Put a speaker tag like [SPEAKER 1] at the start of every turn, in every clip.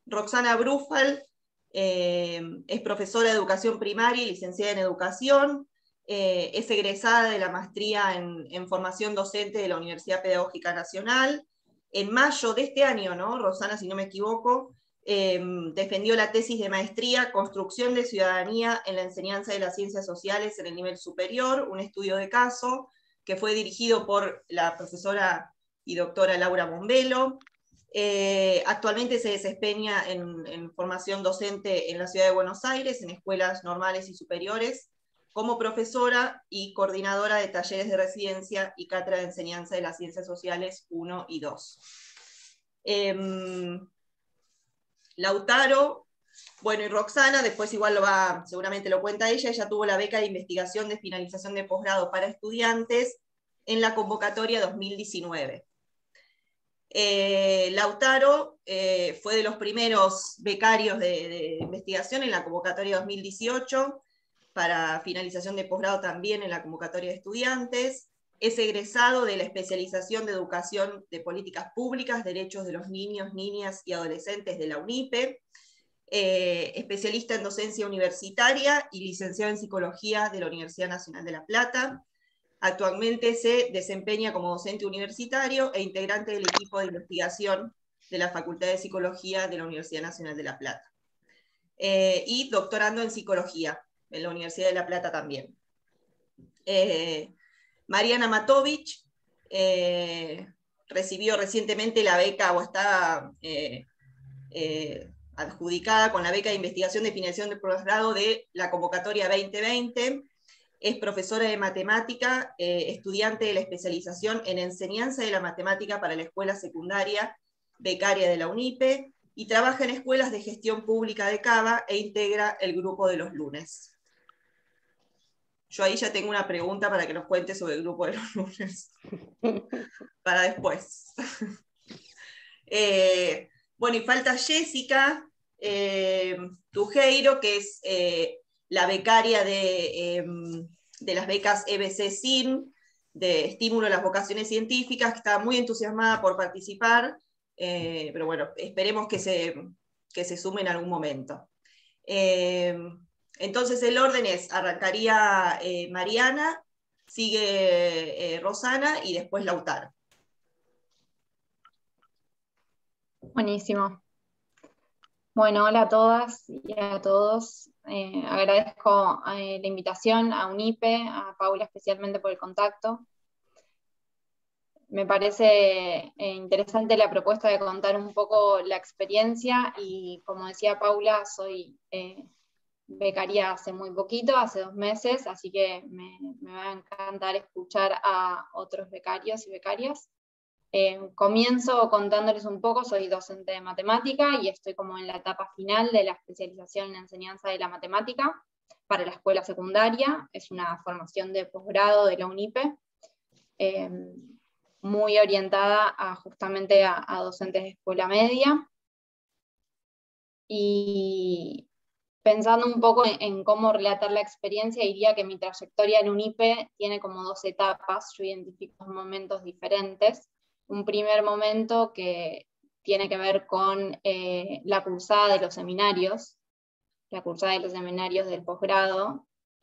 [SPEAKER 1] Roxana Brufal es profesora de educación primaria y licenciada en educación. Es egresada de la maestría en formación docente de la Universidad Pedagógica Nacional. En mayo de este año, ¿no? Rosana, si no me equivoco, defendió la tesis de maestría Construcción de Ciudadanía en la Enseñanza de las Ciencias Sociales en el nivel superior, un estudio de caso que fue dirigido por la profesora y doctora Laura Bombelo. Actualmente se desempeña en formación docente en la ciudad de Buenos Aires, en escuelas normales y superiores, como profesora y coordinadora de talleres de residencia y cátedra de enseñanza de las ciencias sociales 1 y 2. Lautaro, bueno, y Roxana, después igual seguramente lo cuenta ella tuvo la beca de investigación de finalización de posgrado para estudiantes en la convocatoria 2019. Lautaro fue de los primeros becarios de investigación en la convocatoria 2018, para finalización de posgrado también en la convocatoria de estudiantes. Es egresado de la especialización de Educación de Políticas Públicas, Derechos de los Niños, Niñas y Adolescentes de la UNIPE, especialista en docencia universitaria y licenciado en Psicología de la Universidad Nacional de La Plata. Actualmente se desempeña como docente universitario e integrante del equipo de investigación de la Facultad de Psicología de la Universidad Nacional de La Plata. Y doctorando en Psicología en la Universidad de La Plata también. Mariana Matovich recibió recientemente la beca, o está adjudicada con la beca de investigación de financiación de posgrado de la convocatoria 2020. Es profesora de matemática, estudiante de la especialización en enseñanza de la matemática para la escuela secundaria, becaria de la UNIPE, y trabaja en escuelas de gestión pública de Cava e integra el grupo de los lunes. Yo ahí ya tengo una pregunta para que nos cuente sobre el grupo de los lunes. Para después. Bueno, y falta Jessica Tujeiro, que es la becaria de las becas EBC-SIN, de estímulo a las vocaciones científicas, que está muy entusiasmada por participar, pero bueno, esperemos que se sume en algún momento. Entonces el orden es, arrancaría Mariana, sigue Rosana y después Lautaro.
[SPEAKER 2] Buenísimo. Bueno, hola a todas y a todos. Agradezco la invitación a UNIPE, a Paula especialmente por el contacto. Me parece interesante la propuesta de contar un poco la experiencia y, como decía Paula, soy becaria hace muy poquito, hace 2 meses, así que me va a encantar escuchar a otros becarios y becarias. Comienzo contándoles un poco. Soy docente de matemática y estoy como en la etapa final de la especialización en enseñanza de la matemática para la escuela secundaria. Es una formación de posgrado de la UNIPE, muy orientada justamente a docentes de escuela media. Y pensando un poco en cómo relatar la experiencia, diría que mi trayectoria en UNIPE tiene como 2 etapas. Yo identifico momentos diferentes. Un primer momento que tiene que ver con la cursada de los seminarios, del posgrado.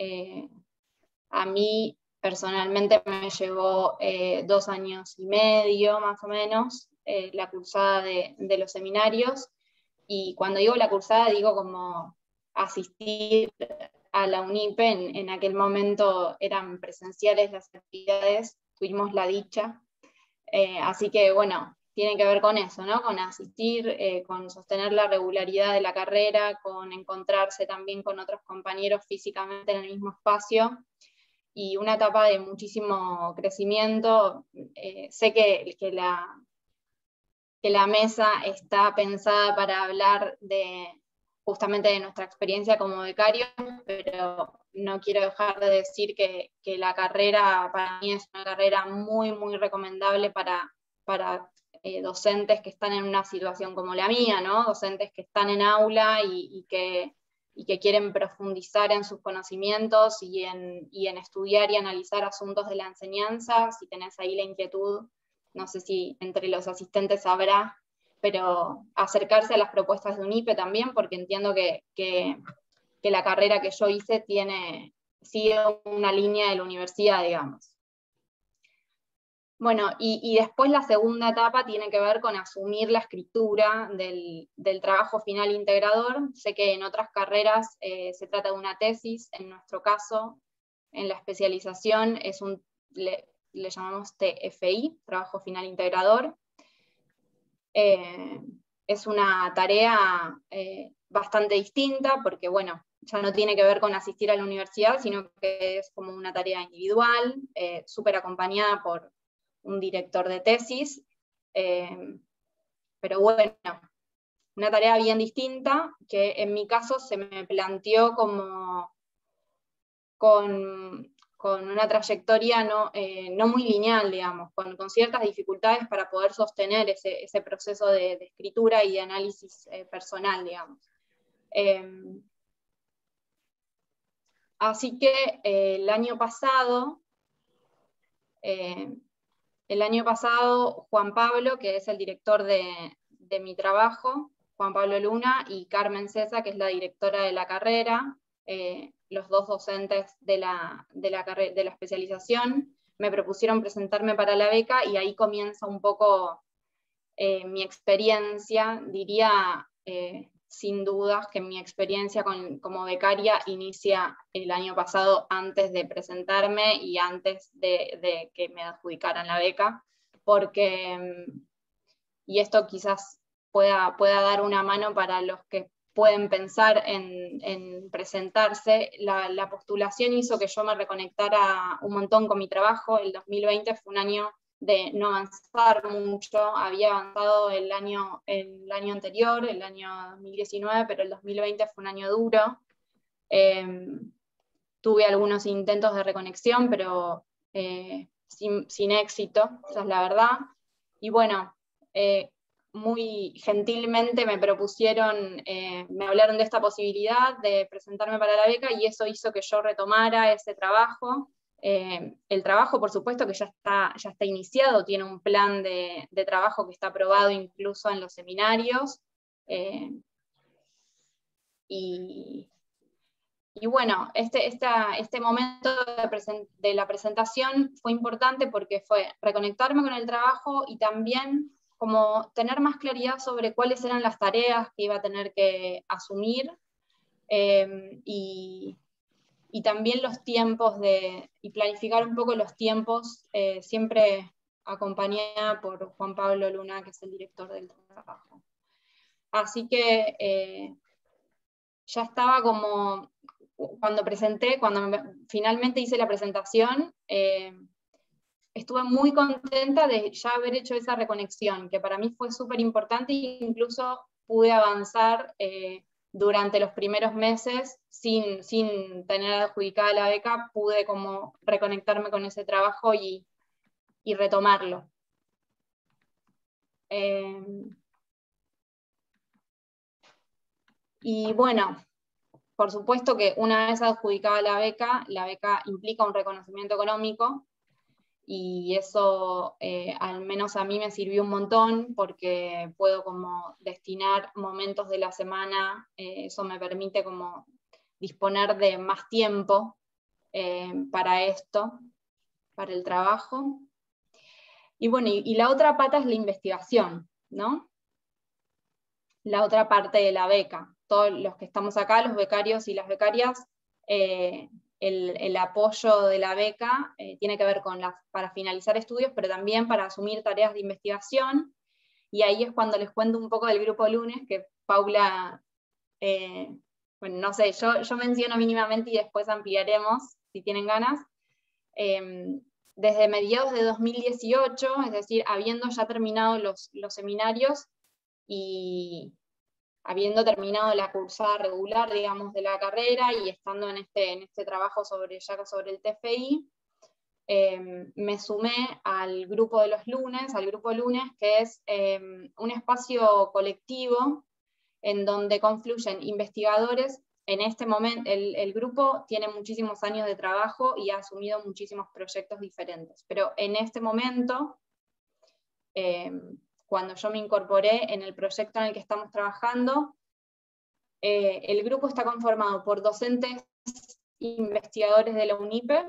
[SPEAKER 2] A mí personalmente me llevó 2 años y medio más o menos la cursada de los seminarios, y cuando digo la cursada digo como asistir a la UNIPE. En aquel momento eran presenciales las actividades, tuvimos la dicha. Así que bueno, tiene que ver con eso, ¿no? Con asistir, con sostener la regularidad de la carrera, con encontrarse también con otros compañeros físicamente en el mismo espacio, y una etapa de muchísimo crecimiento. Sé que la mesa está pensada para hablar justamente de nuestra experiencia como becarios, pero no quiero dejar de decir que la carrera para mí es una carrera muy, muy recomendable para docentes que están en una situación como la mía, ¿no? Docentes que están en aula y que quieren profundizar en sus conocimientos y en estudiar y analizar asuntos de la enseñanza. Si tenés ahí la inquietud, no sé si entre los asistentes habrá pero acercarse a las propuestas de UNIPE también, porque entiendo que la carrera que yo hice sigue una línea de la universidad, digamos. Bueno, y después la segunda etapa tiene que ver con asumir la escritura del trabajo final integrador. Sé que en otras carreras se trata de una tesis, en nuestro caso, en la especialización le llamamos TFI, trabajo final integrador. Es una tarea bastante distinta, porque bueno, ya no tiene que ver con asistir a la universidad, sino que es como una tarea individual, súper acompañada por un director de tesis, pero bueno, una tarea bien distinta, que en mi caso se me planteó como con una trayectoria no muy lineal, digamos, con ciertas dificultades para poder sostener ese proceso de escritura y de análisis personal, digamos. Así que el año pasado, Juan Pablo, que es el director de mi trabajo, Juan Pablo Luna, y Carmen Cesa, que es la directora de la carrera, los dos docentes de la especialización, me propusieron presentarme para la beca, y ahí comienza un poco mi experiencia, diría sin dudas que mi experiencia como becaria inicia el año pasado, antes de presentarme y antes de que me adjudicaran la beca, porque, y esto quizás pueda dar una mano para los que pueden pensar en presentarse, la postulación hizo que yo me reconectara un montón con mi trabajo. El 2020 fue un año de no avanzar mucho, había avanzado el año anterior, el año 2019, pero el 2020 fue un año duro. Tuve algunos intentos de reconexión, pero sin éxito, esa es la verdad. Y bueno, muy gentilmente me propusieron, me hablaron de esta posibilidad de presentarme para la beca, y eso hizo que yo retomara ese trabajo. El trabajo, por supuesto, que ya está iniciado, tiene un plan de trabajo que está aprobado incluso en los seminarios. Y bueno, este momento de la presentación fue importante porque fue reconectarme con el trabajo y también como tener más claridad sobre cuáles eran las tareas que iba a tener que asumir, y también los tiempos y planificar un poco los tiempos, siempre acompañada por Juan Pablo Luna, que es el director del trabajo. Así que ya estaba como, cuando finalmente hice la presentación, estuve muy contenta de ya haber hecho esa reconexión, que para mí fue súper importante, e incluso pude avanzar durante los primeros meses, sin tener adjudicada la beca, pude como reconectarme con ese trabajo y retomarlo. Y bueno, por supuesto que una vez adjudicada la beca implica un reconocimiento económico, y eso al menos a mí me sirvió un montón, porque puedo como destinar momentos de la semana, eso me permite como disponer de más tiempo para esto, para el trabajo. Y bueno, y la otra pata es la investigación, ¿no? La otra parte de la beca. Todos los que estamos acá, los becarios y las becarias, el apoyo de la beca tiene que ver para finalizar estudios, pero también para asumir tareas de investigación, y ahí es cuando les cuento un poco del Grupo Lunes, que Paula, bueno, no sé, yo menciono mínimamente y después ampliaremos, si tienen ganas. Desde mediados de 2018, es decir, habiendo ya terminado los seminarios y habiendo terminado la cursada regular, digamos, de la carrera, y estando en este trabajo sobre el TFI, me sumé al Grupo de los Lunes, al Grupo Lunes, que es un espacio colectivo en donde confluyen investigadores. En este momento, el grupo tiene muchísimos años de trabajo y ha asumido muchísimos proyectos diferentes, pero en este momento cuando yo me incorporé en el proyecto en el que estamos trabajando, el grupo está conformado por docentes investigadores de la UNIPE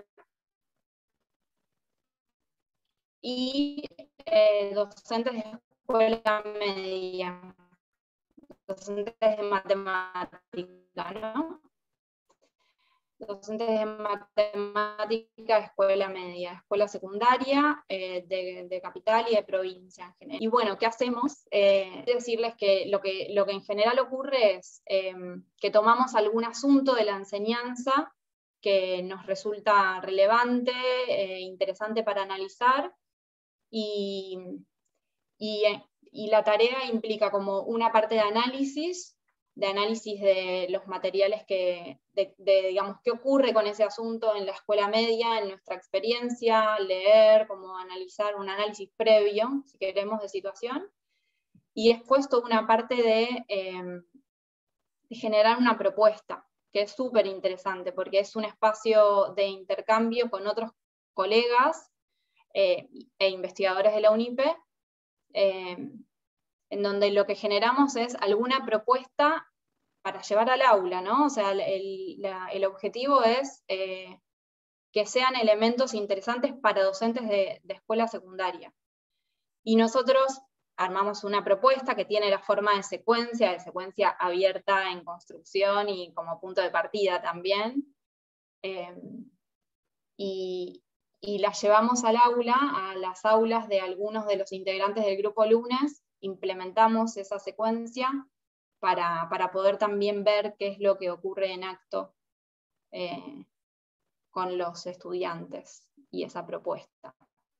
[SPEAKER 2] y docentes de escuela media, docentes de matemática, ¿no? Docentes de matemática, escuela media, escuela secundaria, de capital y de provincia en general. Y bueno, ¿qué hacemos? Decirles que lo que en general ocurre es que tomamos algún asunto de la enseñanza que nos resulta relevante, interesante para analizar, y la tarea implica como una parte de análisis de los materiales digamos, qué ocurre con ese asunto en la escuela media, en nuestra experiencia, leer, como analizar un análisis previo, si queremos, de situación, y después toda una parte de generar una propuesta, que es súper interesante, porque es un espacio de intercambio con otros colegas e investigadores de la UNIPE, en donde lo que generamos es alguna propuesta para llevar al aula, ¿no? O sea, el objetivo es que sean elementos interesantes para docentes de escuela secundaria. Y nosotros armamos una propuesta que tiene la forma de secuencia abierta en construcción y como punto de partida también, y la llevamos al aula, a las aulas de algunos de los integrantes del grupo Lunes, implementamos esa secuencia para poder también ver qué es lo que ocurre en acto con los estudiantes y esa propuesta.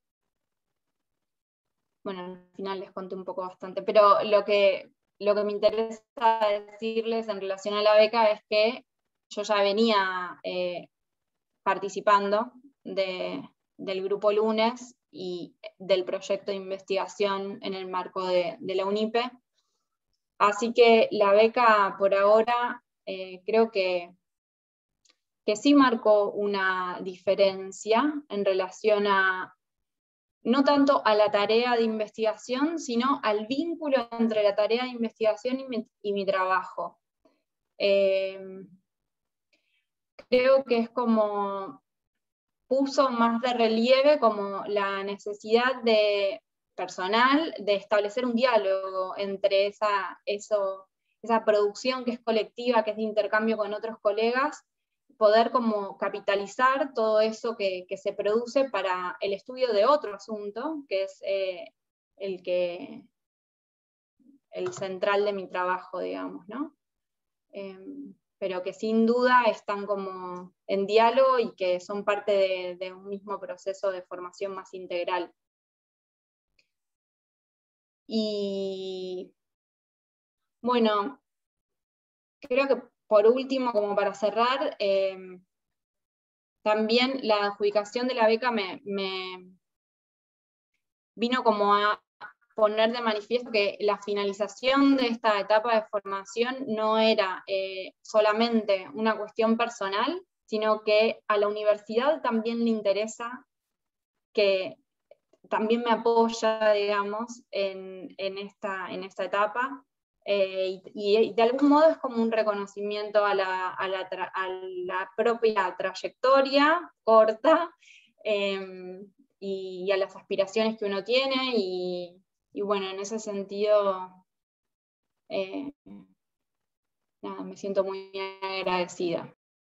[SPEAKER 2] Bueno, al final les conté un poco bastante, pero lo que me interesa decirles en relación a la beca es que yo ya venía participando del grupo Lunes y del proyecto de investigación en el marco de la UNIPE. Así que la beca por ahora creo que sí marcó una diferencia en relación no tanto a la tarea de investigación, sino al vínculo entre la tarea de investigación y mi trabajo. Creo que es como puso más de relieve como la necesidad personal de establecer un diálogo entre esa producción que es colectiva, que es de intercambio con otros colegas, poder como capitalizar todo eso que se produce para el estudio de otro asunto, que es el central de mi trabajo, digamos, ¿no? Pero que sin duda están como en diálogo y que son parte de un mismo proceso de formación más integral. Y bueno, creo que por último, como para cerrar, también la adjudicación de la beca me vino como a poner de manifiesto que la finalización de esta etapa de formación no era solamente una cuestión personal, sino que a la universidad también le interesa, que también me apoya, digamos, en esta etapa, y de algún modo es como un reconocimiento a la propia trayectoria corta, y a las aspiraciones que uno tiene, y bueno, en ese sentido, nada, me siento muy agradecida.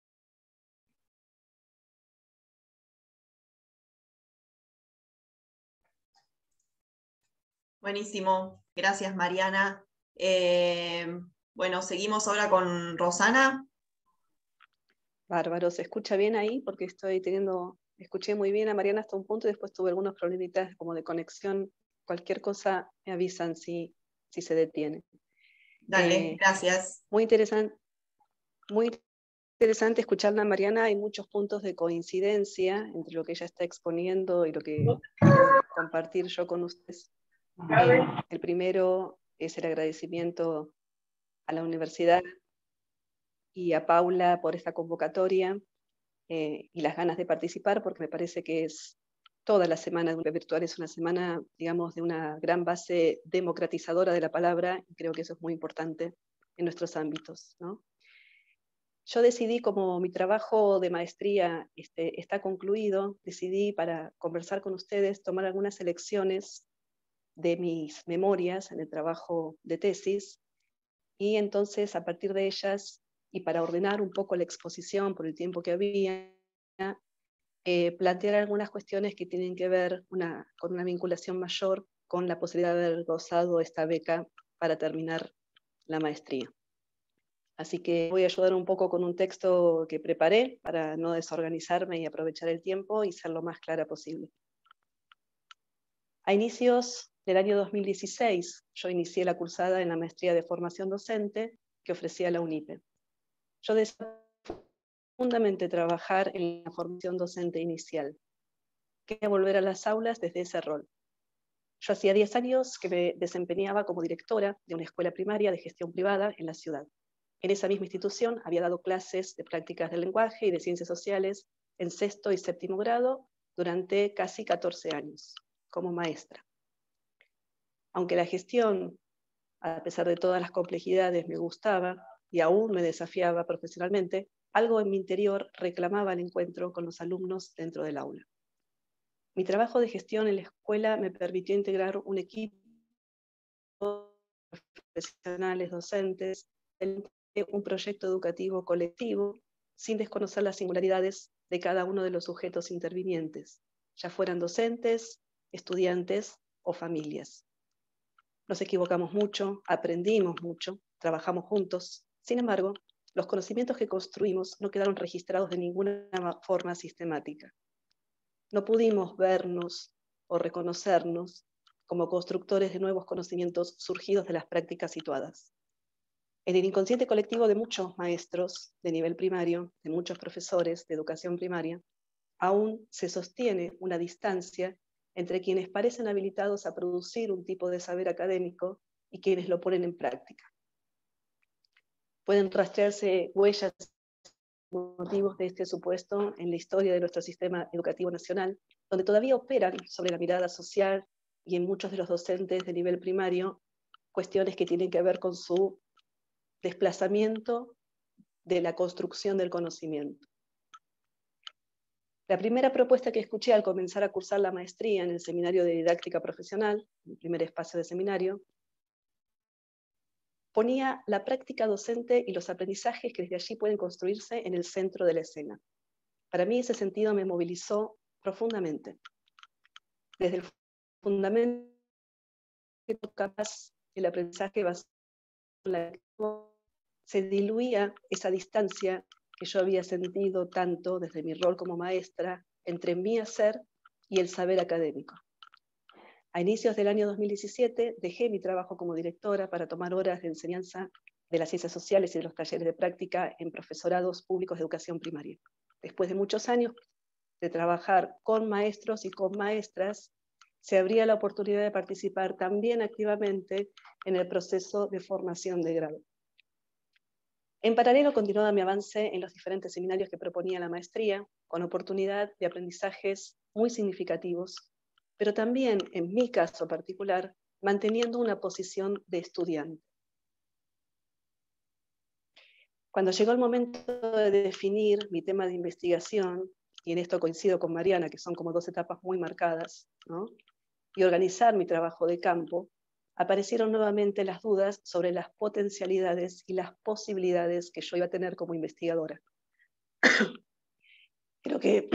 [SPEAKER 1] Buenísimo, gracias Mariana. Bueno, seguimos ahora con Rosana.
[SPEAKER 3] Bárbaro, ¿se escucha bien ahí? Porque escuché muy bien a Mariana hasta un punto y después tuve algunos problemitas como de conexión. Cualquier cosa me avisan si se detiene.
[SPEAKER 1] Dale, gracias.
[SPEAKER 3] Muy interesante escucharla a Mariana. Hay muchos puntos de coincidencia entre lo que ella está exponiendo y lo que quiero compartir yo con ustedes. El primero es el agradecimiento a la universidad y a Paula por esta convocatoria y las ganas de participar, porque me parece que es toda la semana de UNIPE Virtual es una semana, digamos, de una gran base democratizadora de la palabra, y creo que eso es muy importante en nuestros ámbitos, ¿no? Yo decidí, como mi trabajo de maestría está concluido, decidí, para conversar con ustedes, tomar algunas selecciones de mis memorias en el trabajo de tesis, y entonces a partir de ellas, y para ordenar un poco la exposición por el tiempo que había, plantear algunas cuestiones que tienen que ver con una vinculación mayor con la posibilidad de haber gozado esta beca para terminar la maestría. Así que voy a ayudar un poco con un texto que preparé para no desorganizarme y aprovechar el tiempo y ser lo más clara posible. A inicios del año 2016, yo inicié la cursada en la maestría de formación docente que ofrecía la UNIPE. Yo deseé profundamente trabajar en la formación docente inicial. Quería volver a las aulas desde ese rol. Yo hacía 10 años que me desempeñaba como directora de una escuela primaria de gestión privada en la ciudad. En esa misma institución había dado clases de prácticas del lenguaje y de ciencias sociales en sexto y séptimo grado durante casi 14 años, como maestra. Aunque la gestión, a pesar de todas las complejidades, me gustaba y aún me desafiaba profesionalmente, algo en mi interior reclamaba el encuentro con los alumnos dentro del aula. Mi trabajo de gestión en la escuela me permitió integrar un equipo de profesionales docentes, un proyecto educativo colectivo, sin desconocer las singularidades de cada uno de los sujetos intervinientes, ya fueran docentes, estudiantes o familias. Nos equivocamos mucho, aprendimos mucho, trabajamos juntos. Sin embargo, los conocimientos que construimos no quedaron registrados de ninguna forma sistemática. No pudimos vernos o reconocernos como constructores de nuevos conocimientos surgidos de las prácticas situadas. En el inconsciente colectivo de muchos maestros de nivel primario, de muchos profesores de educación primaria, aún se sostiene una distancia entre quienes parecen habilitados a producir un tipo de saber académico y quienes lo ponen en práctica. Pueden rastrearse huellas y motivos de este supuesto en la historia de nuestro sistema educativo nacional, donde todavía operan sobre la mirada social y en muchos de los docentes de nivel primario cuestiones que tienen que ver con su desplazamiento de la construcción del conocimiento. La primera propuesta que escuché al comenzar a cursar la maestría en el seminario de didáctica profesional, el primer espacio de seminario, ponía la práctica docente y los aprendizajes que desde allí pueden construirse en el centro de la escena. Para mí ese sentido me movilizó profundamente. Desde el fundamento capaz el aprendizaje basado en la lectura, se diluía esa distancia que yo había sentido tanto desde mi rol como maestra entre mi hacer y el saber académico. A inicios del año 2017 dejé mi trabajo como directora para tomar horas de enseñanza de las ciencias sociales y de los talleres de práctica en profesorados públicos de educación primaria. Después de muchos años de trabajar con maestros y con maestras, se abría la oportunidad de participar también activamente en el proceso de formación de grado. En paralelo continuaba mi avance en los diferentes seminarios que proponía la maestría, con oportunidad de aprendizajes muy significativos, pero también, en mi caso particular, manteniendo una posición de estudiante. Cuando llegó el momento de definir mi tema de investigación, y en esto coincido con Mariana, que son como dos etapas muy marcadas, ¿no?, y organizar mi trabajo de campo, aparecieron nuevamente las dudas sobre las potencialidades y las posibilidades que yo iba a tener como investigadora. Creo que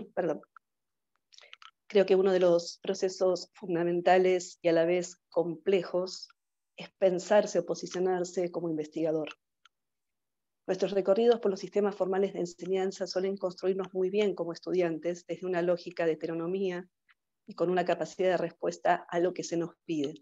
[SPEAKER 3] uno de los procesos fundamentales y a la vez complejos es pensarse o posicionarse como investigador. Nuestros recorridos por los sistemas formales de enseñanza suelen construirnos muy bien como estudiantes desde una lógica de heteronomía y con una capacidad de respuesta a lo que se nos pide.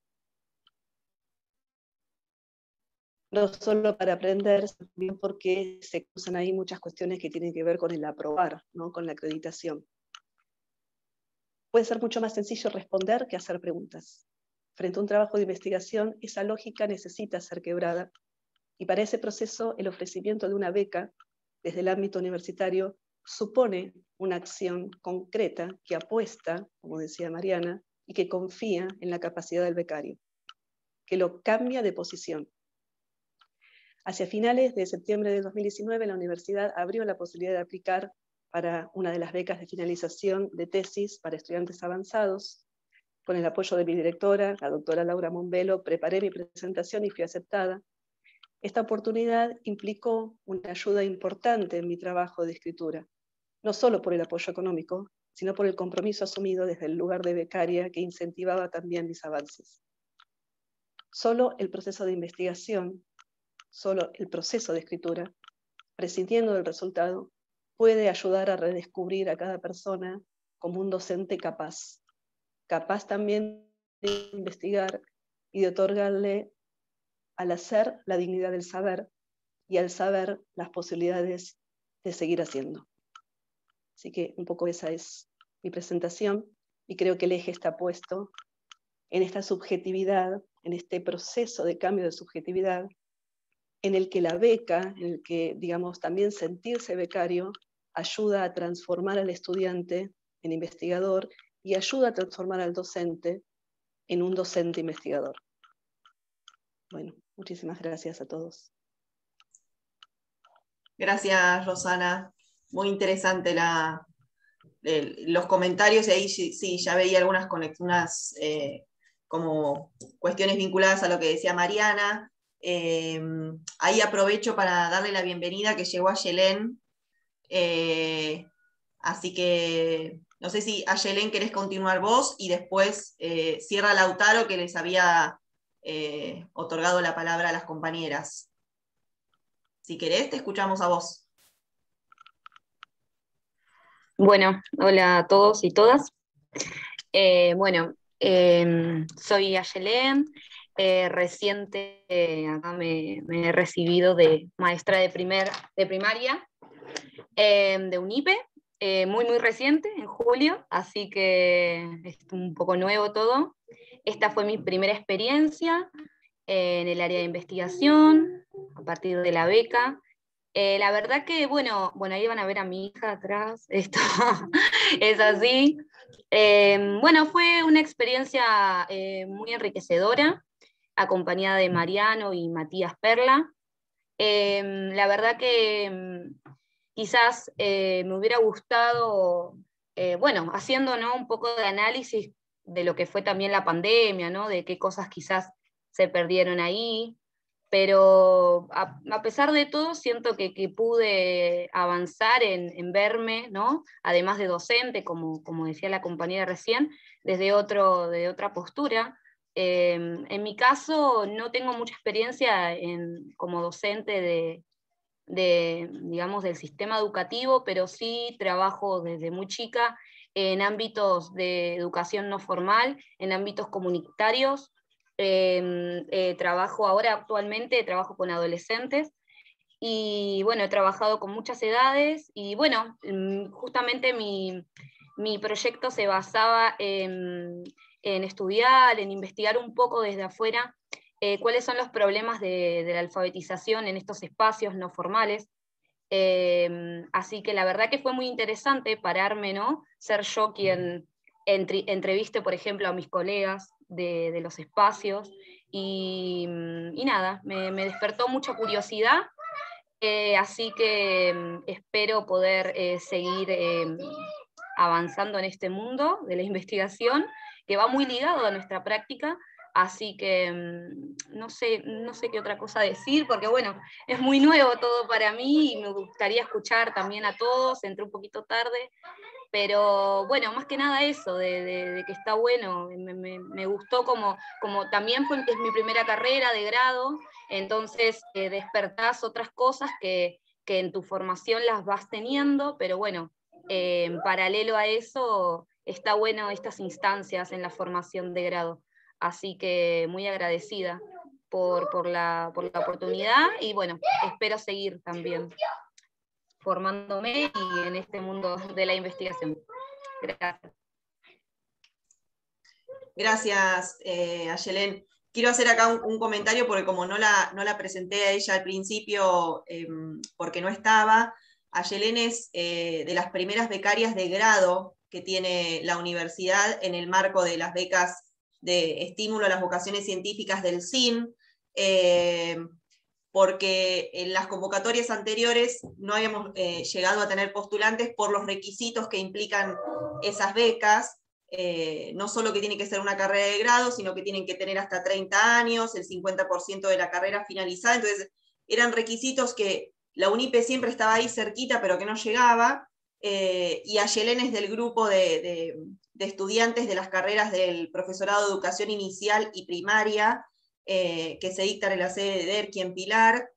[SPEAKER 3] No solo para aprender, sino también porque se cruzan ahí muchas cuestiones que tienen que ver con el aprobar, ¿no?, con la acreditación. Puede ser mucho más sencillo responder que hacer preguntas. Frente a un trabajo de investigación, esa lógica necesita ser quebrada, y para ese proceso el ofrecimiento de una beca desde el ámbito universitario supone una acción concreta que apuesta, como decía Mariana, y que confía en la capacidad del becario, que lo cambia de posición. Hacia finales de septiembre de 2019, la universidad abrió la posibilidad de aplicar para una de las becas de finalización de tesis para estudiantes avanzados. Con el apoyo de mi directora, la doctora Laura Monbelo, preparé mi presentación y fui aceptada. Esta oportunidad implicó una ayuda importante en mi trabajo de escritura, no solo por el apoyo económico, sino por el compromiso asumido desde el lugar de becaria que incentivaba también mis avances. Solo el proceso de investigación, solo el proceso de escritura, prescindiendo del resultado, puede ayudar a redescubrir a cada persona como un docente capaz también de investigar y de otorgarle al hacer la dignidad del saber y al saber las posibilidades de seguir haciendo. Así que un poco esa es mi presentación y creo que el eje está puesto en esta subjetividad, en este proceso de cambio de subjetividad, en el que la beca, en el que, digamos, también sentirse becario, ayuda a transformar al estudiante en investigador y ayuda a transformar al docente en un docente investigador. Bueno, muchísimas gracias a todos.
[SPEAKER 1] Gracias, Rosana. Muy interesante los comentarios, y ahí sí, ya veía algunas como cuestiones vinculadas a lo que decía Mariana. Ahí aprovecho para darle la bienvenida, que llegó Ayelén. Así que no sé si Ayelén querés continuar vos y después cierra Lautaro, que les había otorgado la palabra a las compañeras. Si querés, te escuchamos a vos.
[SPEAKER 4] Bueno, hola a todos y todas. Soy Ayelén, reciente acá me he recibido de maestra de primaria de UNIPE, muy reciente, en julio, así que es un poco nuevo todo. Esta fue mi primera experiencia en el área de investigación, a partir de la beca. La verdad que, bueno, ahí van a ver a mi hija atrás, esto es así. Fue una experiencia muy enriquecedora, acompañada de Mariano y Matías Perla. La verdad que quizás me hubiera gustado, haciendo, ¿no?, un poco de análisis de lo que fue también la pandemia, ¿no?, de qué cosas quizás se perdieron ahí, pero a pesar de todo siento que pude avanzar en verme, ¿no?, además de docente, como decía la compañera recién, de otra postura. En mi caso no tengo mucha experiencia como docente digamos, del sistema educativo, pero sí trabajo desde muy chica en ámbitos de educación no formal, en ámbitos comunitarios. Actualmente trabajo con adolescentes y bueno, he trabajado con muchas edades y bueno, justamente mi proyecto se basaba en estudiar, en investigar un poco desde afuera cuáles son los problemas de la alfabetización en estos espacios no formales. Así que la verdad que fue muy interesante pararme, ¿no?, ser yo quien entreviste, por ejemplo, a mis colegas de los espacios, y nada, me despertó mucha curiosidad, así que espero poder seguir avanzando en este mundo de la investigación, que va muy ligado a nuestra práctica. Así que no sé qué otra cosa decir, porque bueno, es muy nuevo todo para mí y me gustaría escuchar también a todos. Entré un poquito tarde, pero bueno, más que nada eso, de que está bueno, me gustó como también es mi primera carrera de grado, entonces despertás otras cosas que en tu formación las vas teniendo, pero bueno, en paralelo a eso está bueno estas instancias en la formación de grado. Así que muy agradecida por la oportunidad y bueno, espero seguir también formándome y en este mundo de la investigación. Gracias.
[SPEAKER 1] Gracias, Ayelén. Quiero hacer acá un comentario porque como no la presenté a ella al principio porque no estaba, Ayelén es de las primeras becarias de grado que tiene la universidad en el marco de las becas de estímulo a las vocaciones científicas del SIN, porque en las convocatorias anteriores no habíamos llegado a tener postulantes por los requisitos que implican esas becas, no solo que tiene que ser una carrera de grado, sino que tienen que tener hasta 30 años, el 50% de la carrera finalizada, entonces eran requisitos que la UNIPE siempre estaba ahí cerquita, pero que no llegaba, y Ayelén es del grupo de estudiantes de las carreras del profesorado de educación inicial y primaria, que se dictan en la sede de Derqui en Pilar,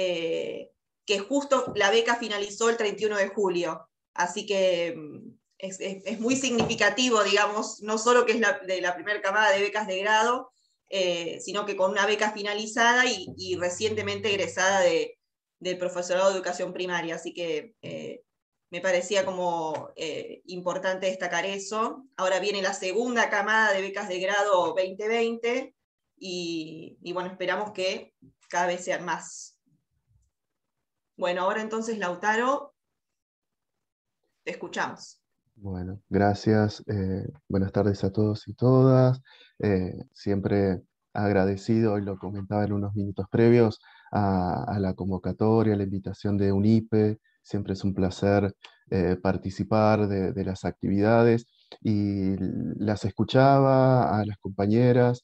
[SPEAKER 1] que justo la beca finalizó el 31 de julio, así que es muy significativo, digamos, no solo que es de la primera camada de becas de grado, sino que con una beca finalizada y recientemente egresada del profesorado de educación primaria, así que me parecía como importante destacar eso. Ahora viene la segunda camada de becas de grado 2020, y bueno, esperamos que cada vez sean más. Bueno, ahora entonces, Lautaro, te escuchamos.
[SPEAKER 5] Bueno, gracias. Buenas tardes a todos y todas. Siempre agradecido, y lo comentaba en unos minutos previos, a la convocatoria, a la invitación de UNIPE. Siempre es un placer participar de las actividades, y las escuchaba a las compañeras,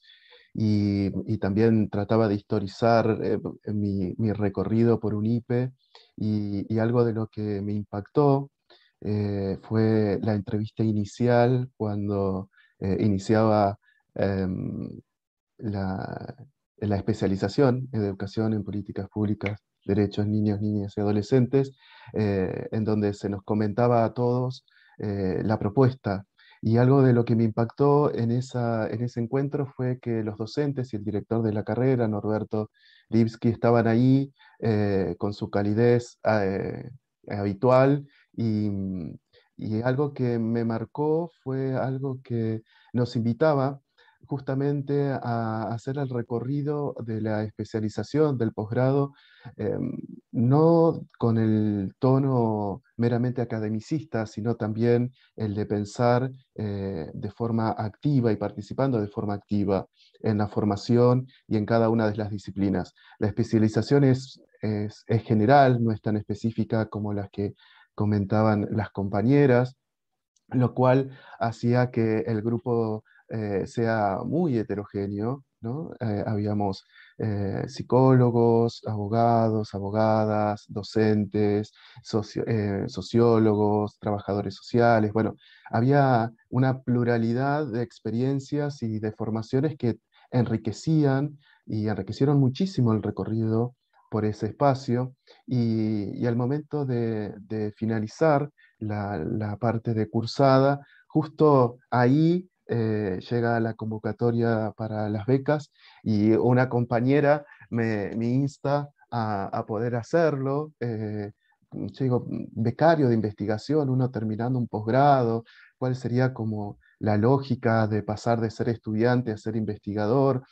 [SPEAKER 5] y también trataba de historizar mi recorrido por UNIPE, y algo de lo que me impactó fue la entrevista inicial cuando iniciaba em, la, la especialización en educación en políticas públicas, derechos niños, niñas y adolescentes, en donde se nos comentaba a todos la propuesta. Y algo de lo que me impactó en ese encuentro fue que los docentes y el director de la carrera, Norberto Lipski, estaban ahí con su calidez habitual, y algo que me marcó fue algo que nos invitaba justamente a hacer el recorrido de la especialización, del posgrado, no con el tono meramente academicista, sino también el de pensar de forma activa y participando de forma activa en la formación y en cada una de las disciplinas. La especialización es general, no es tan específica como las que comentaban las compañeras, lo cual hacía que el grupo sea muy heterogéneo, ¿no? Habíamos psicólogos, abogados, abogadas, docentes, sociólogos, trabajadores sociales. Bueno, había una pluralidad de experiencias y de formaciones que enriquecían y enriquecieron muchísimo el recorrido por ese espacio, y al momento de finalizar la parte de cursada, justo ahí llega la convocatoria para las becas, y una compañera me insta a poder hacerlo. Yo digo, becario de investigación, uno terminando un posgrado, ¿cuál sería como la lógica de pasar de ser estudiante a ser investigador?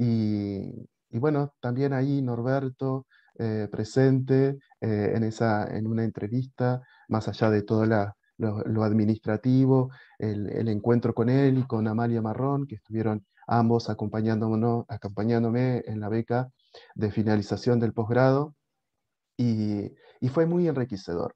[SPEAKER 5] Y bueno, también ahí Norberto presente en una entrevista, más allá de todo lo administrativo, el encuentro con él y con Amalia Marrón, que estuvieron ambos acompañándome en la beca de finalización del posgrado, y fue muy enriquecedor,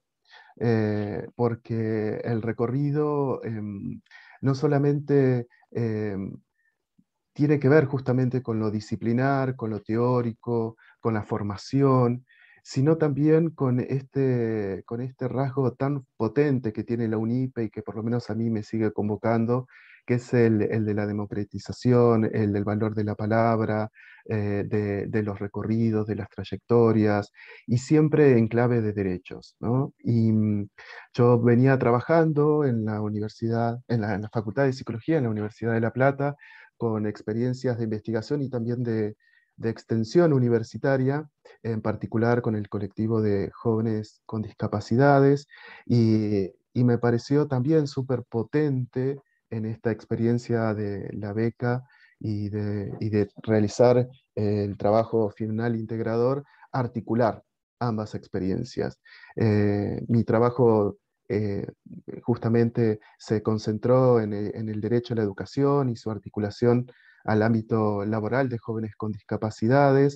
[SPEAKER 5] porque el recorrido no solamente tiene que ver justamente con lo disciplinar, con lo teórico, con la formación, sino también con este rasgo tan potente que tiene la UNIPE, y que por lo menos a mí me sigue convocando, que es el de la democratización, el del valor de la palabra, de los recorridos, de las trayectorias, y siempre en clave de derechos, ¿no? Yo venía trabajando en la universidad, en la Facultad de Psicología, en la Universidad de La Plata, con experiencias de investigación y también de extensión universitaria, en particular con el colectivo de jóvenes con discapacidades, y me pareció también súper potente en esta experiencia de la beca y de realizar el trabajo final integrador, articular ambas experiencias. Mi trabajo justamente se concentró en el derecho a la educación y su articulación al ámbito laboral de jóvenes con discapacidades,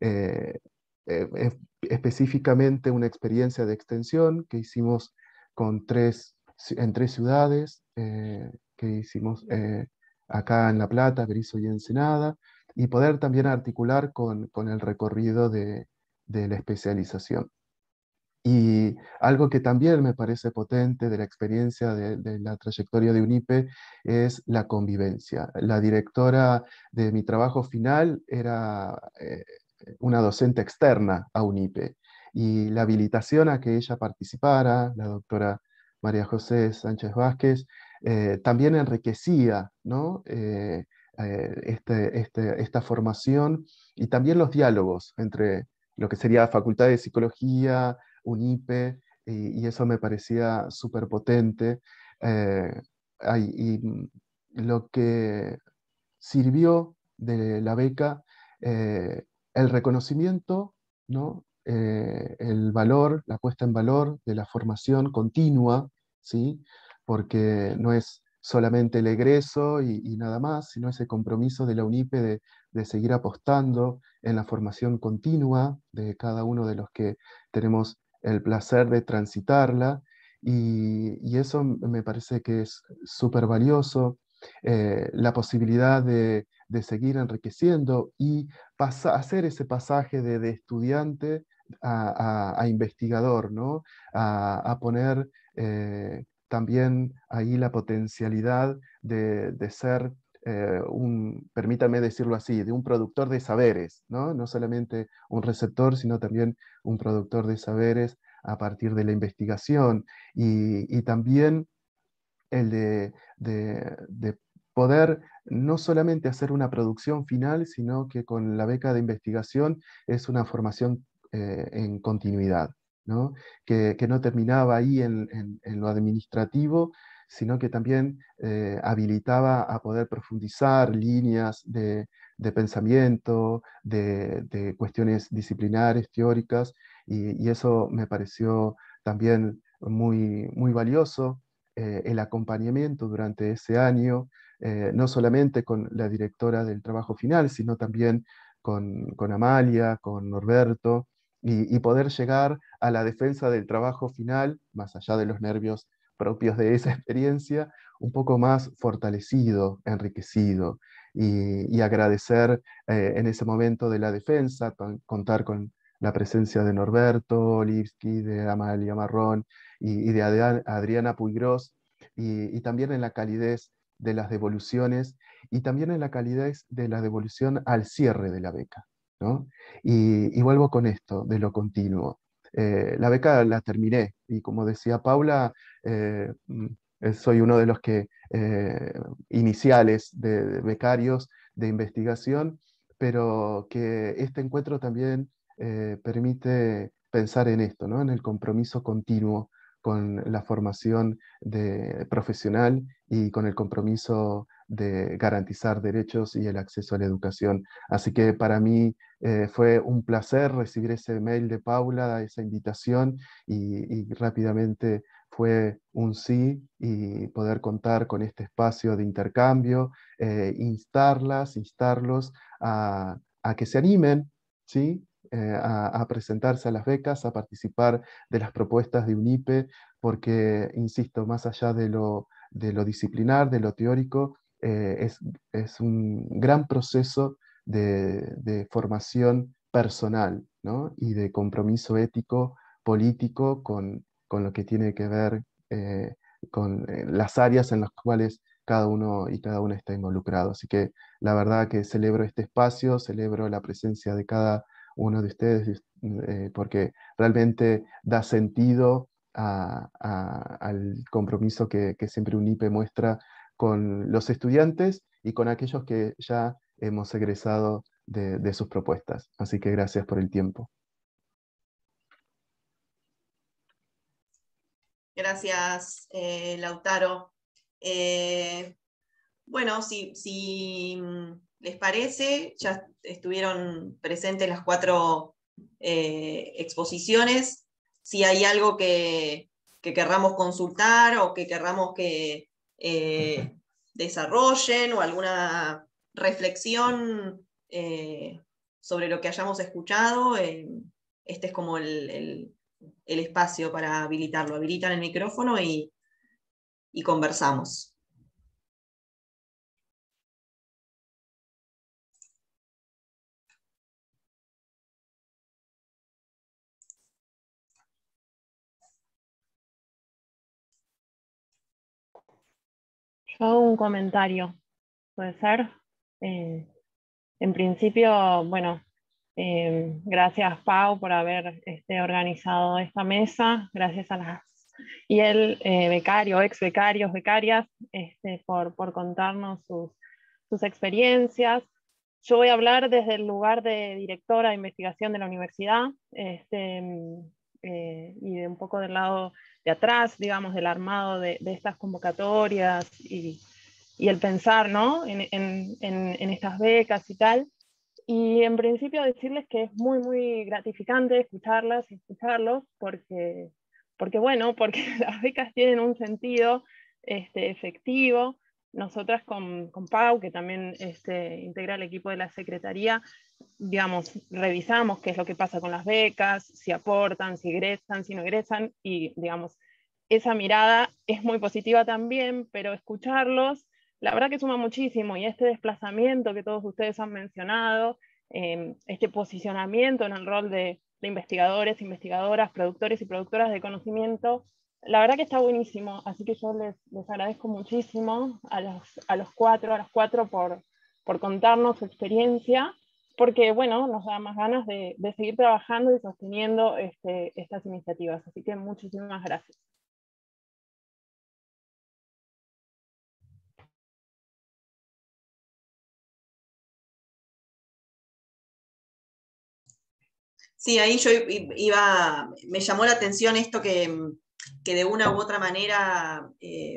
[SPEAKER 5] específicamente una experiencia de extensión que hicimos en tres ciudades, que hicimos acá en La Plata, Berisso y Ensenada, y poder también articular con el recorrido de la especialización. Y algo que también me parece potente de la experiencia de la trayectoria de UNIPE es la convivencia. La directora de mi trabajo final era una docente externa a UNIPE, y la habilitación a que ella participara, la doctora María José Sánchez Vázquez, también enriquecía, ¿no? Esta formación, y también los diálogos entre lo que sería Facultad de Psicología, UNIPE, y eso me parecía súper potente. Eh, lo que sirvió de la beca, el reconocimiento, ¿no? El valor, la puesta en valor de la formación continua, ¿sí? Porque no es solamente el egreso y nada más, sino ese compromiso de la UNIPE de seguir apostando en la formación continua de cada uno de los que tenemos el placer de transitarla, y eso me parece que es súper valioso. La posibilidad de seguir enriqueciendo y hacer ese pasaje de estudiante a investigador, ¿no? A poner también ahí la potencialidad de ser permítanme decirlo así, de un productor de saberes, ¿no? No solamente un receptor, sino también un productor de saberes a partir de la investigación, y también el de poder no solamente hacer una producción final, sino que con la beca de investigación es una formación en continuidad, ¿no? Que no terminaba ahí en lo administrativo, sino que también habilitaba a poder profundizar líneas de pensamiento, de cuestiones disciplinares, teóricas, y eso me pareció también muy valioso. El acompañamiento durante ese año, no solamente con la directora del trabajo final, sino también con Amalia, con Norberto, y poder llegar a la defensa del trabajo final, más allá de los nervios propios de esa experiencia, un poco más fortalecido, enriquecido, y agradecer en ese momento de la defensa, contar con la presencia de Norberto Lipski, de Amalia Marrón y de Adriana Puigros, y también en la calidez de las devoluciones, y también en la calidez de la devolución al cierre de la beca, ¿no? Y vuelvo con esto, de lo continuo. La beca la terminé, y como decía Paula, soy uno de los iniciales de becarios de investigación, pero que este encuentro también permite pensar en esto, ¿no? En el compromiso continuo con la formación profesional, y con el compromiso de garantizar derechos y el acceso a la educación. Así que para mí fue un placer recibir ese mail de Paula, esa invitación, y rápidamente fue un sí, y poder contar con este espacio de intercambio, instarlos a que se animen, ¿sí? A presentarse a las becas, a participar de las propuestas de UNIPE, porque, insisto, más allá de lo disciplinar, de lo teórico, es un gran proceso de formación personal, ¿no? Y de compromiso ético, político, con lo que tiene que ver con las áreas en las cuales cada uno y cada una está involucrado. Así que la verdad que celebro este espacio, celebro la presencia de cada uno de ustedes, porque realmente da sentido al compromiso que siempre UNIPE muestra con los estudiantes y con aquellos que ya hemos egresado de sus propuestas. Así que gracias por el tiempo.
[SPEAKER 1] Gracias, Lautaro. Bueno, si les parece, ya estuvieron presentes las 4 exposiciones. Si hay algo que querramos consultar o que querramos que desarrollen, o alguna reflexión sobre lo que hayamos escuchado, este es como el espacio para habilitarlo. Habilitan el micrófono y conversamos.
[SPEAKER 6] Yo hago un comentario, ¿puede ser? En principio, bueno, gracias Pau por haber organizado esta mesa, gracias a las y el becario, ex becarios, becarias, por contarnos sus experiencias. Yo voy a hablar desde el lugar de directora de investigación de la universidad, y de un poco del lado de atrás, digamos, del armado de estas convocatorias y el pensar, ¿no?, en estas becas y tal. Y en principio decirles que es muy, muy gratificante escucharlas y escucharlos, porque bueno, porque las becas tienen un sentido efectivo. Nosotras con Pau, que también integra el equipo de la Secretaría, digamos, revisamos qué es lo que pasa con las becas, si aportan, si egresan, si no egresan, y digamos, esa mirada es muy positiva también, pero escucharlos, la verdad que suma muchísimo, y este desplazamiento que todos ustedes han mencionado, este posicionamiento en el rol de investigadores, investigadoras, productores y productoras de conocimiento, la verdad que está buenísimo, así que yo les agradezco muchísimo a las cuatro por contarnos su experiencia, porque bueno, nos da más ganas de seguir trabajando y sosteniendo estas iniciativas, así que muchísimas gracias.
[SPEAKER 1] Sí, ahí yo me llamó la atención esto que de una u otra manera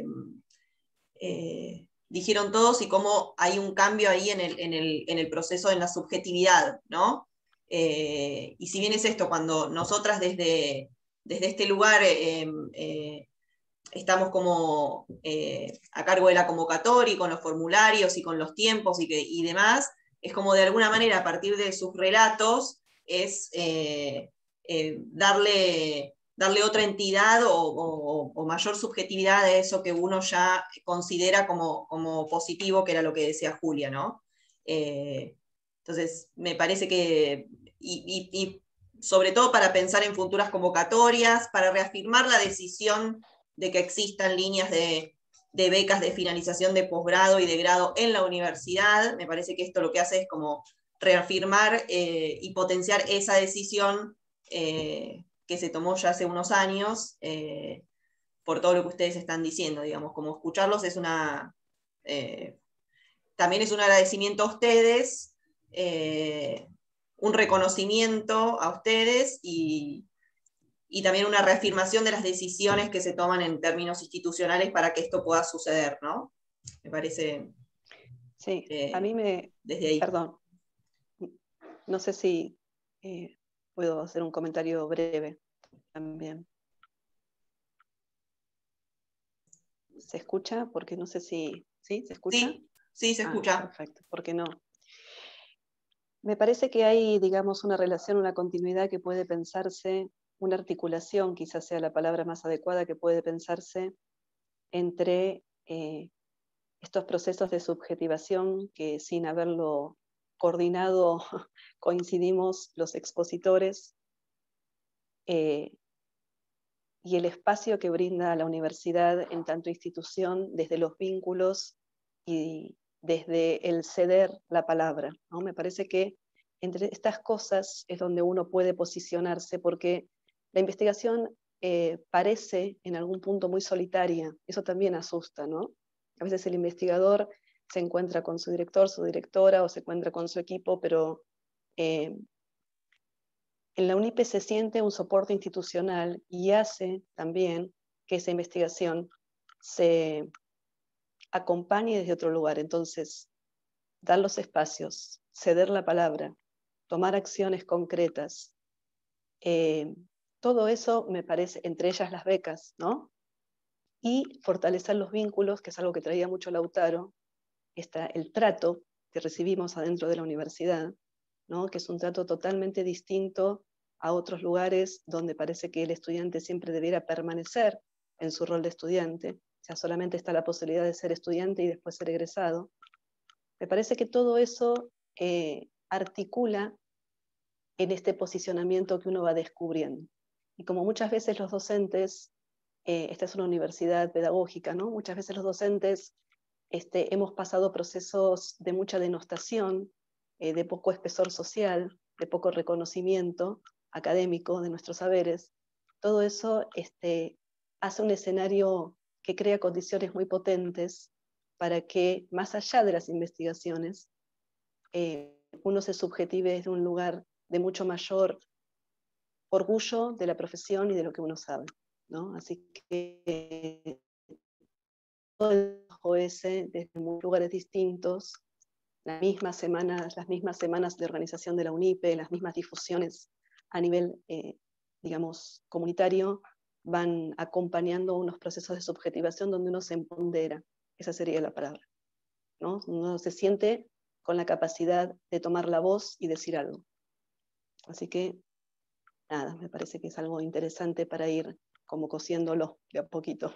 [SPEAKER 1] dijeron todos, y cómo hay un cambio ahí en el proceso, en la subjetividad, ¿no? Y si bien es esto, cuando nosotras desde este lugar estamos como a cargo de la convocatoria y con los formularios y con los tiempos y demás, es como de alguna manera a partir de sus relatos es darle otra entidad o mayor subjetividad a eso que uno ya considera como positivo, que era lo que decía Julia, ¿no? Entonces, me parece que, y sobre todo para pensar en futuras convocatorias, para reafirmar la decisión de que existan líneas de becas de finalización de posgrado y de grado en la universidad, me parece que esto lo que hace es como reafirmar y potenciar esa decisión que se tomó ya hace unos años, por todo lo que ustedes están diciendo, digamos, como escucharlos es también es un agradecimiento a ustedes, un reconocimiento a ustedes y también una reafirmación de las decisiones que se toman en términos institucionales para que esto pueda suceder, ¿no? Me parece.
[SPEAKER 3] Sí, a mí
[SPEAKER 1] desde ahí.
[SPEAKER 3] Perdón, no sé si puedo hacer un comentario breve también. ¿Se escucha? Porque no sé si... ¿Sí? ¿Se escucha?
[SPEAKER 1] Sí, se escucha.
[SPEAKER 3] Perfecto, porque no. Me parece que hay, digamos, una relación, una continuidad que puede pensarse, una articulación, quizás sea la palabra más adecuada, que puede pensarse entre estos procesos de subjetivación que sin haberlo coordinado coincidimos los expositores, y el espacio que brinda la universidad en tanto institución desde los vínculos y desde el ceder la palabra, ¿no? Me parece que entre estas cosas es donde uno puede posicionarse, porque la investigación parece en algún punto muy solitaria, eso también asusta, ¿no? A veces el investigador se encuentra con su director, su directora, o se encuentra con su equipo, pero en la UNIPE se siente un soporte institucional y hace también que esa investigación se acompañe desde otro lugar. Entonces, dar los espacios, ceder la palabra, tomar acciones concretas Todo eso me parece, entre ellas las becas, ¿no? Y fortalecer los vínculos, que es algo que traía mucho Lautaro, está el trato que recibimos adentro de la universidad, ¿no? Que es un trato totalmente distinto a otros lugares donde parece que el estudiante siempre debiera permanecer en su rol de estudiante, o sea, solamente está la posibilidad de ser estudiante y después ser egresado. Me parece que todo eso articula en este posicionamiento que uno va descubriendo. Y como muchas veces los docentes, esta es una universidad pedagógica, ¿no? Muchas veces los docentes hemos pasado procesos de mucha denostación, de poco espesor social, de poco reconocimiento académico de nuestros saberes. Todo eso hace un escenario que crea condiciones muy potentes para que, más allá de las investigaciones, uno se subjetive desde un lugar de mucho mayor orgullo de la profesión y de lo que uno sabe, ¿no? Así que todo el OS desde lugares distintos, las mismas semanas de organización de la UNIPE, las mismas difusiones a nivel, digamos, comunitario, van acompañando unos procesos de subjetivación donde uno se empodera, esa sería la palabra, ¿no? Uno se siente con la capacidad de tomar la voz y decir algo. Así que, nada, me parece que es algo interesante para ir como cosiéndolo de a poquito.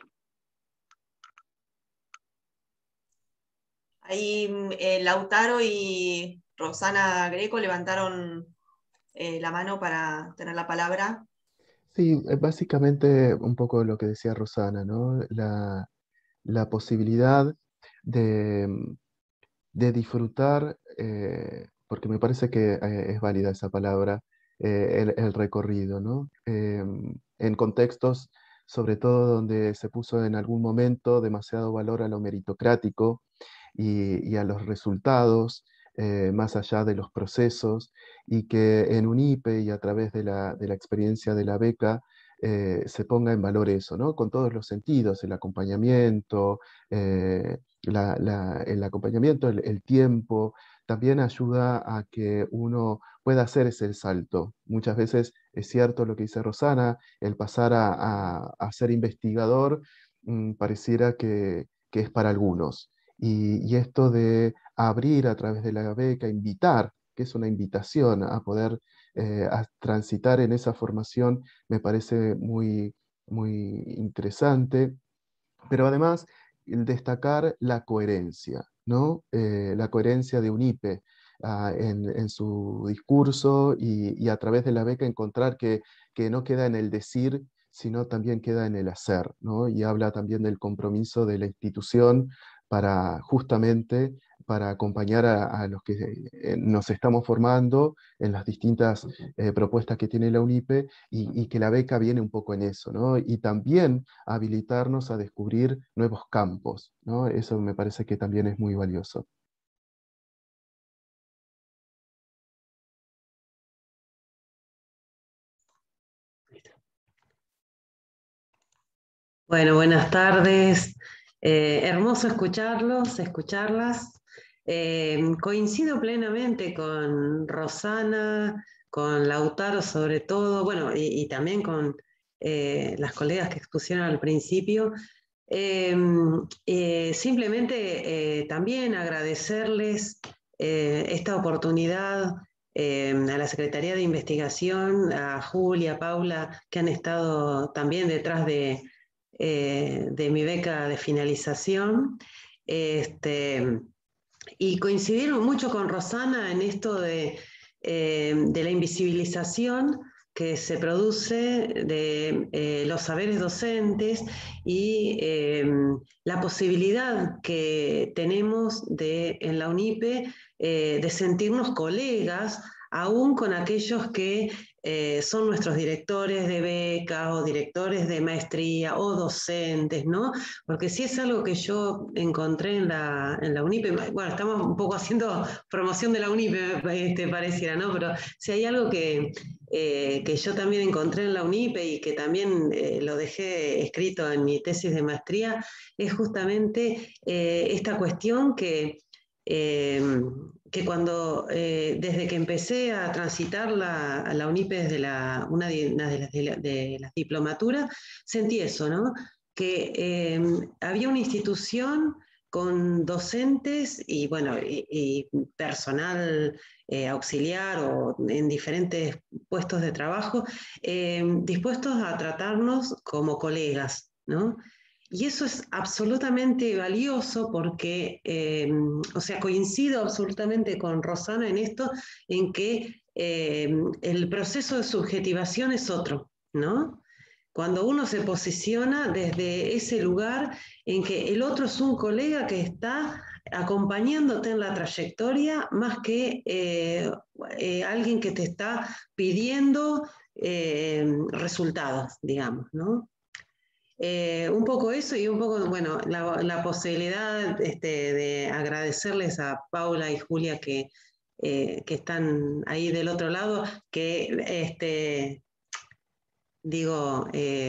[SPEAKER 1] Ahí Lautaro y Rosana Greco levantaron la mano para tener la palabra.
[SPEAKER 5] Sí, básicamente un poco lo que decía Rosana, ¿no? La posibilidad de, de disfrutar, porque me parece que es válida esa palabra, el recorrido, ¿no? En contextos, sobre todo donde se puso en algún momento demasiado valor a lo meritocrático y a los resultados, más allá de los procesos, y que en UNIPE y a través de la experiencia de la beca, se ponga en valor eso, ¿no? Con todos los sentidos, el acompañamiento, el acompañamiento, el tiempo, también ayuda a que uno pueda hacer ese salto. Muchas veces es cierto lo que dice Rosana, el pasar a ser investigador pareciera que es para algunos. Y esto de abrir a través de la beca, invitar, que es una invitación a poder a transitar en esa formación, me parece muy, muy interesante. Pero además, el destacar la coherencia, ¿no? La coherencia de UNIPE en su discurso y a través de la beca encontrar que no queda en el decir, sino también queda en el hacer, ¿no? Y habla también del compromiso de la institución para justamente para acompañar a los que nos estamos formando en las distintas propuestas que tiene la UNIPE y que la beca viene un poco en eso, ¿no? Y también habilitarnos a descubrir nuevos campos, ¿no? Eso me parece que también es muy valioso.
[SPEAKER 7] Bueno, buenas tardes. Hermoso escucharlos, escucharlas. Coincido plenamente con Rosana, con Lautaro sobre todo, bueno, y también con las colegas que expusieron al principio. Simplemente también agradecerles esta oportunidad a la Secretaría de Investigación, a Julia, a Paula, que han estado también detrás de mi beca de finalización. Y coincidir mucho con Rosana en esto de la invisibilización que se produce de los saberes docentes y la posibilidad que tenemos en la UNIPE de sentirnos colegas, aún con aquellos que son nuestros directores de beca o directores de maestría o docentes, ¿no? Porque sí es algo que yo encontré en la UNIPE, bueno, estamos un poco haciendo promoción de la UNIPE, pareciera, ¿no? Pero si hay algo que yo también encontré en la UNIPE y que también lo dejé escrito en mi tesis de maestría, es justamente esta cuestión que que cuando, desde que empecé a transitar la UNIPE desde una de las diplomaturas, sentí eso, ¿no? Que había una institución con docentes y, bueno, y personal auxiliar o en diferentes puestos de trabajo, dispuestos a tratarnos como colegas, ¿no? Y eso es absolutamente valioso porque, o sea, coincido absolutamente con Rosana en esto, en que el proceso de subjetivación es otro, ¿no? Cuando uno se posiciona desde ese lugar en que el otro es un colega que está acompañándote en la trayectoria más que alguien que te está pidiendo resultados, digamos, ¿no? Un poco eso y un poco, bueno, la posibilidad de agradecerles a Paula y Julia que están ahí del otro lado, que digo,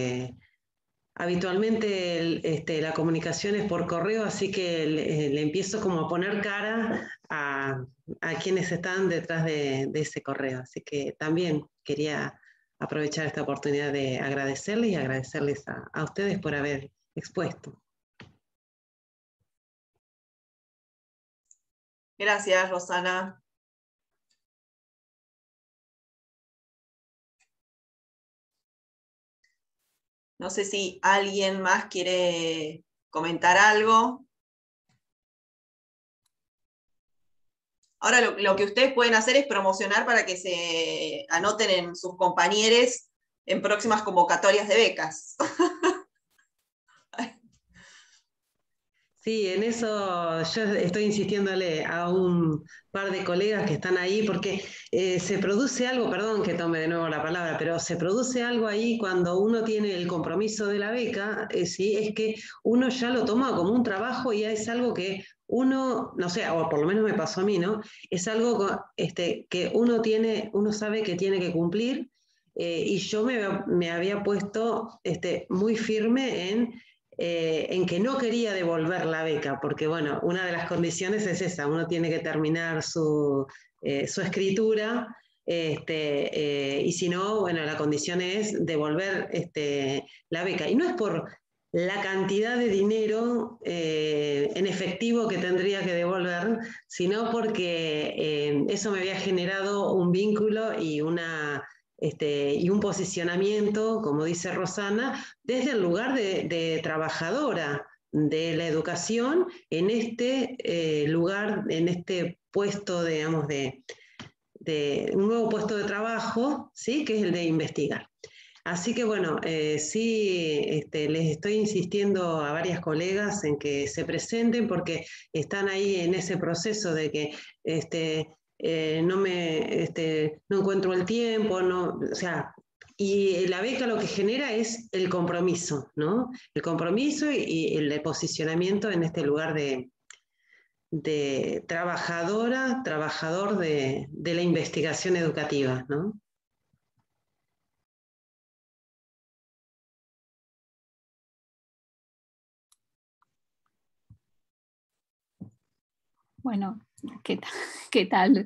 [SPEAKER 7] habitualmente la comunicación es por correo, así que le empiezo como a poner cara a quienes están detrás de ese correo. Así que también quería aprovechar esta oportunidad de agradecerles y agradecerles a ustedes por haber expuesto.
[SPEAKER 1] Gracias, Rosana. No sé si alguien más quiere comentar algo. Ahora lo que ustedes pueden hacer es promocionar para que se anoten en sus compañeros en próximas convocatorias de becas.
[SPEAKER 7] Sí, en eso yo estoy insistiéndole a un par de colegas que están ahí, porque se produce algo, perdón que tome de nuevo la palabra, pero se produce algo ahí cuando uno tiene el compromiso de la beca, ¿sí? Es que uno ya lo toma como un trabajo y es algo que uno, no sé, o por lo menos me pasó a mí, ¿no? Es algo que uno sabe que tiene que cumplir, y yo me había puesto muy firme en que no quería devolver la beca, porque bueno, una de las condiciones es esa, uno tiene que terminar su escritura, y si no, bueno, la condición es devolver la beca. Y no es por la cantidad de dinero en efectivo que tendría que devolver, sino porque eso me había generado un vínculo y y un posicionamiento, como dice Rosana, desde el lugar de trabajadora de la educación en este lugar, en este puesto, digamos, de un nuevo puesto de trabajo, ¿sí? Que es el de investigar. Así que bueno, sí, les estoy insistiendo a varias colegas en que se presenten porque están ahí en ese proceso de que no encuentro el tiempo, no, o sea, y la beca lo que genera es el compromiso, ¿no? El compromiso y el posicionamiento en este lugar de trabajador de la investigación educativa, ¿no?
[SPEAKER 8] Bueno, ¿qué tal?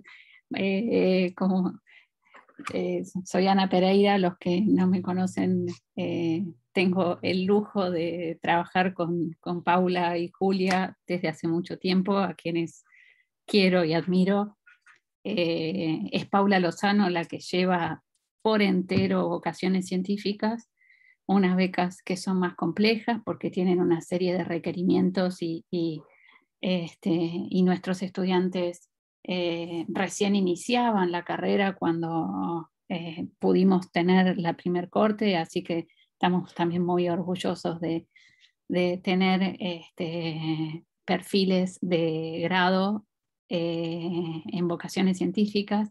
[SPEAKER 8] Soy Ana Pereira, los que no me conocen, tengo el lujo de trabajar con Paula y Julia desde hace mucho tiempo, a quienes quiero y admiro. Es Paula Lozano la que lleva por entero vocaciones científicas, unas becas que son más complejas porque tienen una serie de requerimientos y nuestros estudiantes recién iniciaban la carrera cuando pudimos tener la primer corte, así que estamos también muy orgullosos de tener perfiles de grado en vocaciones científicas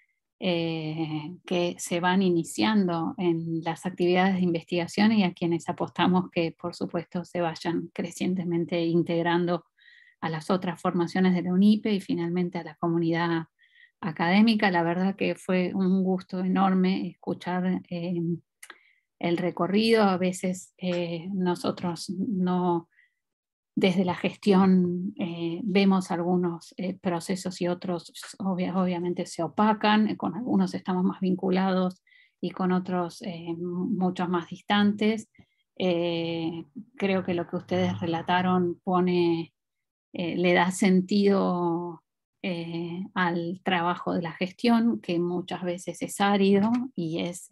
[SPEAKER 8] que se van iniciando en las actividades de investigación y a quienes apostamos que por supuesto se vayan crecientemente integrando a las otras formaciones de la UNIPE y finalmente a la comunidad académica. La verdad que fue un gusto enorme escuchar el recorrido. A veces nosotros no desde la gestión vemos algunos procesos y otros obviamente se opacan, con algunos estamos más vinculados y con otros muchos más distantes. Creo que lo que ustedes relataron le da sentido al trabajo de la gestión, que muchas veces es árido y es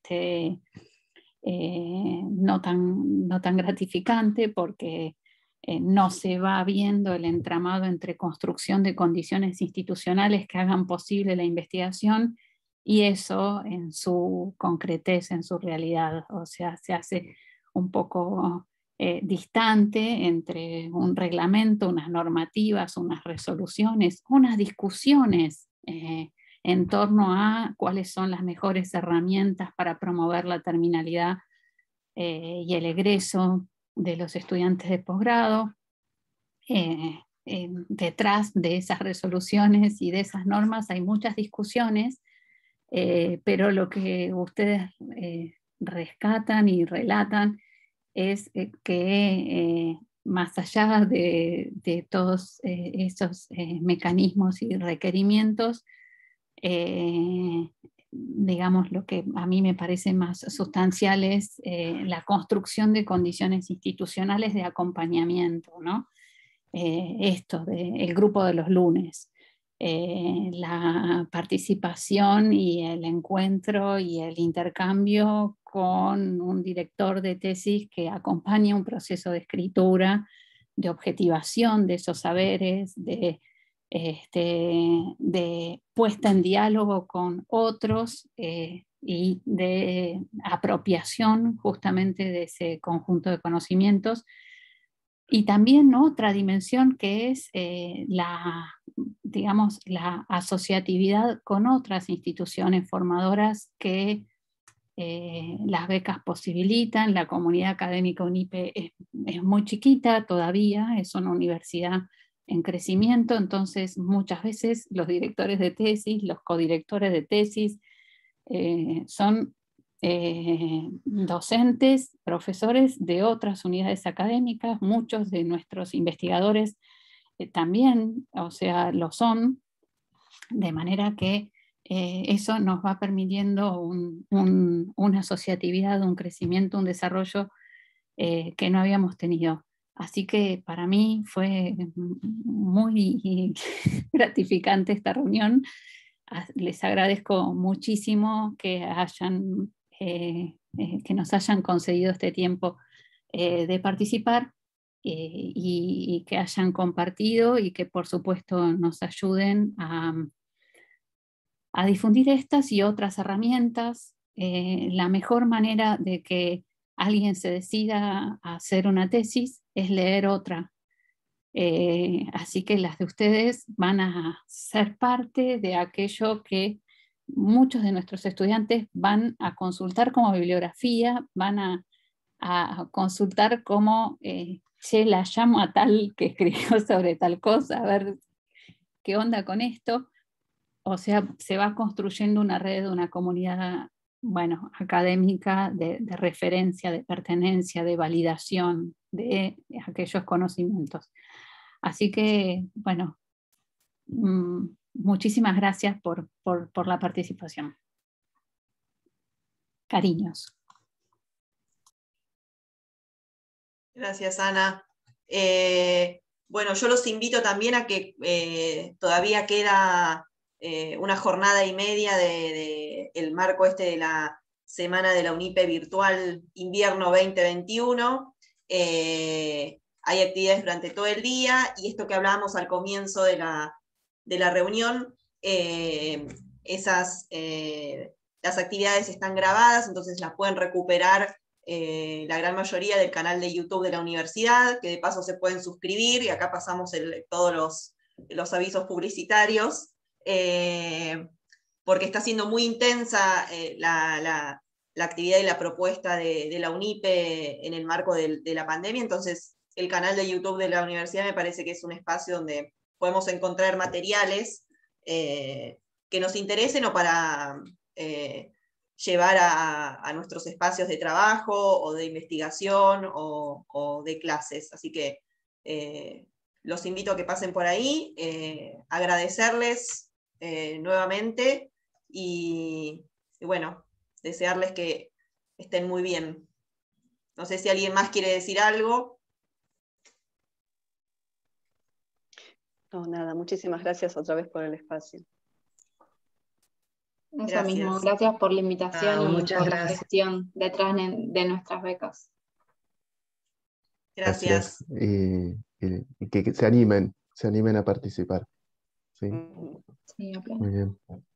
[SPEAKER 8] no tan gratificante, porque no se va viendo el entramado entre construcción de condiciones institucionales que hagan posible la investigación y eso en su concretez, en su realidad. O sea, se hace un poco distante entre un reglamento, unas normativas, unas resoluciones, unas discusiones en torno a cuáles son las mejores herramientas para promover la terminalidad y el egreso de los estudiantes de posgrado. Detrás de esas resoluciones y de esas normas hay muchas discusiones, pero lo que ustedes rescatan y relatan es que más allá de todos esos mecanismos y requerimientos, digamos, lo que a mí me parece más sustancial es la construcción de condiciones institucionales de acompañamiento, ¿no? Esto del grupo de los lunes, la participación y el encuentro y el intercambio con un director de tesis que acompaña un proceso de escritura, de objetivación de esos saberes, de puesta en diálogo con otros y de apropiación justamente de ese conjunto de conocimientos. Y también, ¿no?, otra dimensión que es digamos, la asociatividad con otras instituciones formadoras que las becas posibilitan. La comunidad académica UNIPE es muy chiquita todavía, es una universidad en crecimiento, entonces muchas veces los directores de tesis, los codirectores de tesis son docentes, profesores de otras unidades académicas. Muchos de nuestros investigadores también, o sea, lo son, de manera que eso nos va permitiendo una asociatividad, un crecimiento, un desarrollo que no habíamos tenido. Así que para mí fue muy gratificante esta reunión. Les agradezco muchísimo que nos hayan concedido este tiempo de participar y que hayan compartido y que por supuesto nos ayuden a difundir estas y otras herramientas. La mejor manera de que alguien se decida a hacer una tesis es leer otra. Así que las de ustedes van a ser parte de aquello que muchos de nuestros estudiantes van a consultar como bibliografía, van a consultar como la llamo a tal que escribió sobre tal cosa, a ver qué onda con esto. O sea, se va construyendo una red, una comunidad, bueno, académica de referencia, de pertenencia, de validación de aquellos conocimientos. Así que, bueno, muchísimas gracias por la participación. Cariños.
[SPEAKER 1] Gracias, Ana. Bueno, yo los invito también a que todavía queda una jornada y media del marco de la Semana de la UNIPE Virtual Invierno 2021. Hay actividades durante todo el día, y esto que hablábamos al comienzo de la reunión, las actividades están grabadas, entonces las pueden recuperar la gran mayoría del canal de YouTube de la universidad, que de paso se pueden suscribir, y acá pasamos todos los avisos publicitarios, porque está siendo muy intensa la actividad y la propuesta de la UNIPE en el marco de la pandemia. Entonces el canal de YouTube de la universidad me parece que es un espacio donde podemos encontrar materiales que nos interesen o para llevar a nuestros espacios de trabajo o de investigación o de clases. Así que los invito a que pasen por ahí, agradecerles nuevamente y bueno, desearles que estén muy bien. No sé si alguien más quiere decir algo.
[SPEAKER 3] No, nada, muchísimas gracias otra vez por el espacio.
[SPEAKER 2] Eso mismo, gracias por la invitación y
[SPEAKER 7] muchas
[SPEAKER 2] por
[SPEAKER 7] gracias.
[SPEAKER 2] la gestión detrás de nuestras becas.
[SPEAKER 1] Gracias.
[SPEAKER 5] Y que se animen a participar. ¿Sí?
[SPEAKER 2] Sí,
[SPEAKER 5] Muy bien.